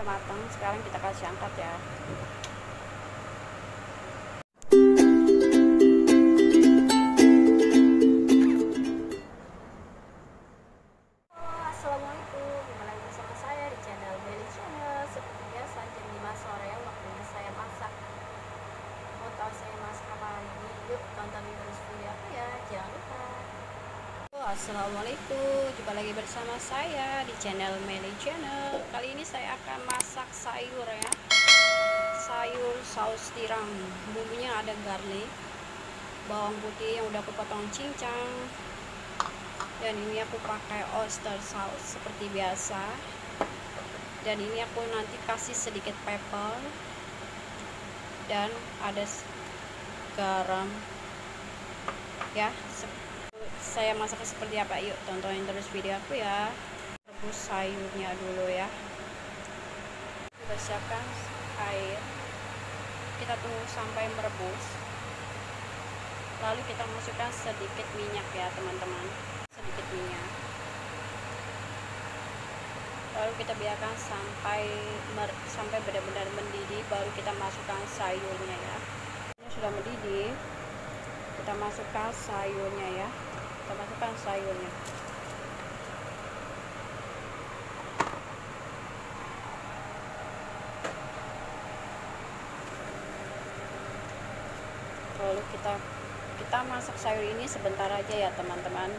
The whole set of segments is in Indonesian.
matang, sekarang kita kasih angkat ya. Assalamualaikum, kembali lagi bersama saya di channel Belly Channel. Seperti biasa jam 5 sore waktunya saya masak. Mau tahu saya masak apa hari ini? Yuk tonton terus video aku ya, jangan lupa. Assalamualaikum, jumpa lagi bersama saya di channel Belly Channel. Kali ini saya akan masak sayur ya, sayur saus tiram. Bumbunya ada garlic, bawang putih yang udah aku potong cincang, dan ini aku pakai oyster sauce seperti biasa, dan ini aku nanti kasih sedikit pepper dan ada garam ya. Saya masaknya seperti apa, yuk tontonin terus video aku ya. Rebus sayurnya dulu ya. Kita siapkan air, kita tunggu sampai merebus, lalu kita masukkan sedikit minyak ya teman-teman, sedikit minyak, lalu kita biarkan sampai benar-benar mendidih, baru kita masukkan sayurnya ya. Ini sudah mendidih, kita masukkan sayurnya ya, kita masukkan sayurnya. Lalu kita masak sayur ini sebentar aja ya teman-teman.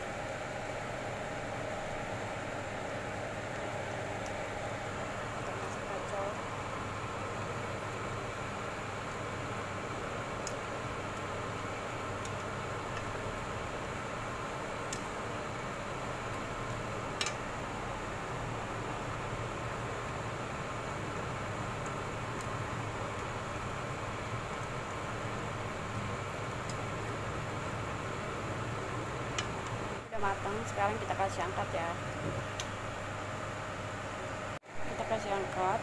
Matang, sekarang kita kasih angkat ya, kita kasih angkat.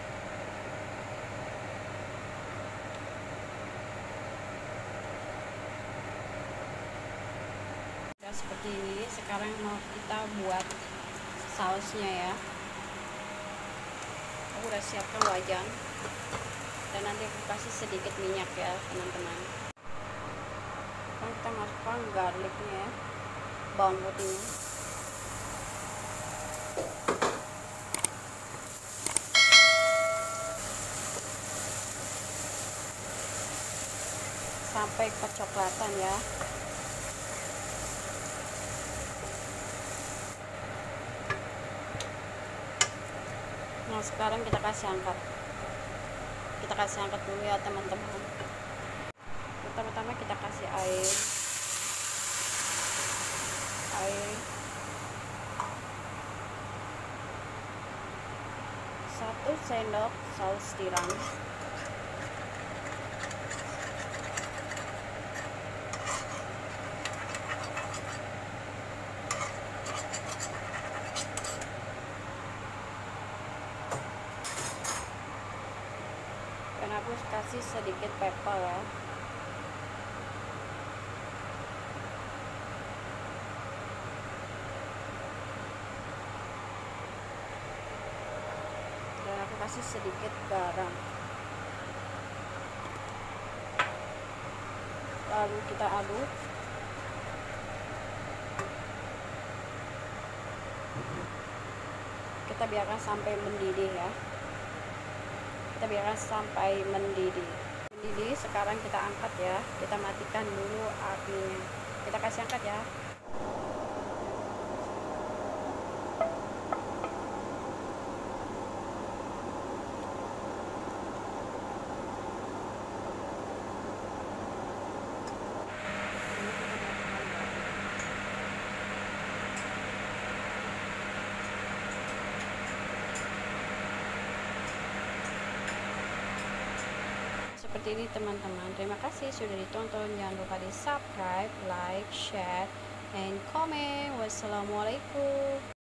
Udah seperti ini. Sekarang mau kita buat sausnya ya. Aku udah siapkan wajan, dan nanti aku kasih sedikit minyak ya teman-teman. Sekarang kita masukkan garlicnya ya, bawang putihnya, sampai kecoklatan ya. Nah sekarang kita kasih angkat, dulu ya teman-teman. Pertama-tama kita kasih air 1 sendok saus tiram, dan aku kasih sedikit pepper ya. Dan aku kasih sedikit garam, lalu kita aduk. Kita biarkan sampai mendidih ya, kita biarkan sampai mendidih. Sekarang kita angkat ya, kita matikan dulu apinya, kita kasih angkat ya. Seperti ini teman-teman. Terima kasih sudah ditonton. Jangan lupa di subscribe, like, share, and comment. Wassalamualaikum.